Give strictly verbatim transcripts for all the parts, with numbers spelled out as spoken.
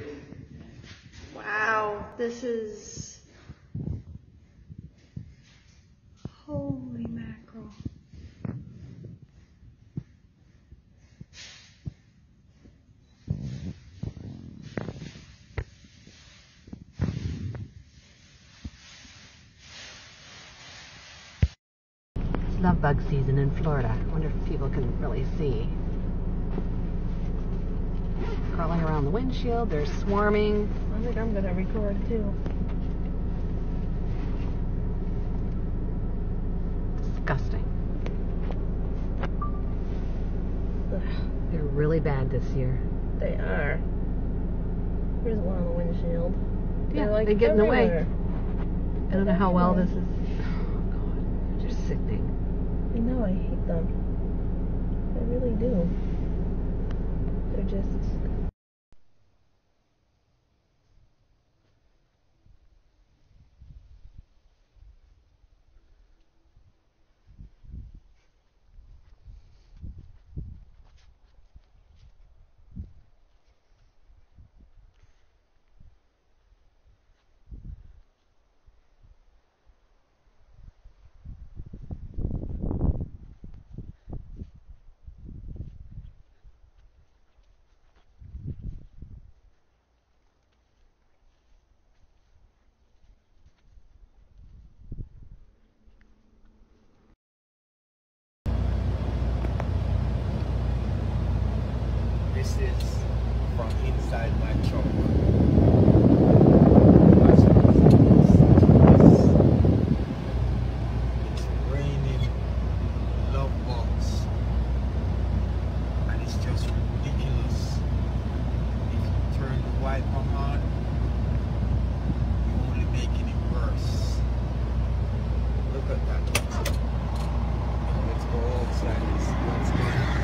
Wow, this is... Holy mackerel. It's love bug season in Florida. I wonder if people can really see. Crawling around the windshield, they're swarming. I think I'm gonna record too. Disgusting. Ugh, They're really bad this year. they are. Here's one on the windshield. Yeah, They're like they get in the way. everywhere. I don't know how well this Everywhere. is. Oh God, they're just sickening. I know, I hate them. I really do. They're just... This is from inside my truck. It's raining love bugs, and it's just ridiculous. If you turn the wiper on, you're only making it worse. Look at that. Now let's go outside and see what's going on.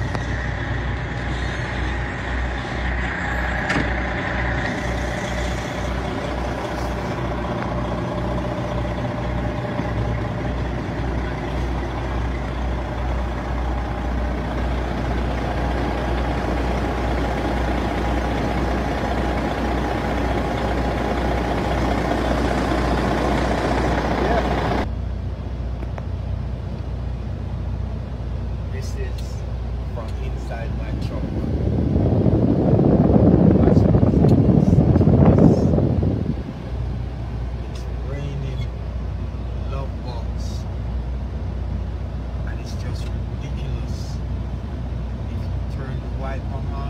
This is from inside my truck. It's raining love bugs, and it's just ridiculous. If you turn the wiper on,